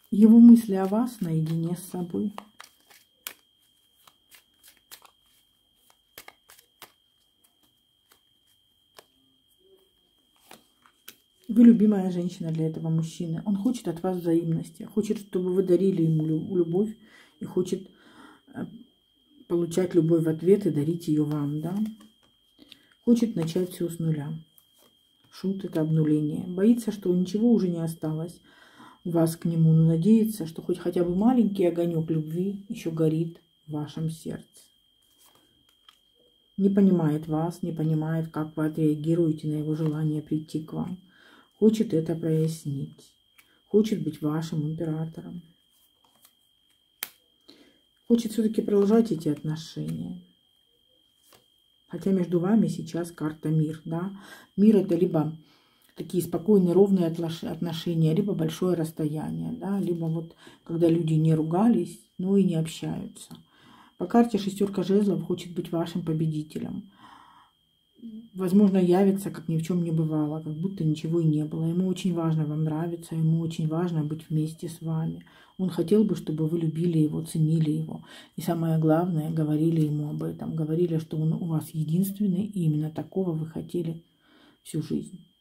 Его мысли о вас наедине с собой. Вы любимая женщина для этого мужчины. Он хочет от вас взаимности. Хочет, чтобы вы дарили ему любовь. И хочет получать любовь в ответ и дарить ее вам, да? Хочет начать все с нуля. Шут — это обнуление. Боится, что ничего уже не осталось у вас к нему. Но надеется, что хотя бы маленький огонек любви еще горит в вашем сердце. Не понимает вас, не понимает, как вы отреагируете на его желание прийти к вам. Хочет это прояснить. Хочет быть вашим императором. Хочет все-таки продолжать эти отношения. Хотя между вами сейчас карта мир. Да? Мир — это либо такие спокойные, ровные отношения, либо большое расстояние. Да? Либо вот когда люди не ругались, но и не общаются. По карте шестерка жезлов хочет быть вашим победителем. Возможно, явится, как ни в чем не бывало, как будто ничего и не было. Ему очень важно вам нравиться, ему очень важно быть вместе с вами. Он хотел бы, чтобы вы любили его, ценили его. И самое главное, говорили ему об этом. Говорили, что он у вас единственный, и именно такого вы хотели всю жизнь.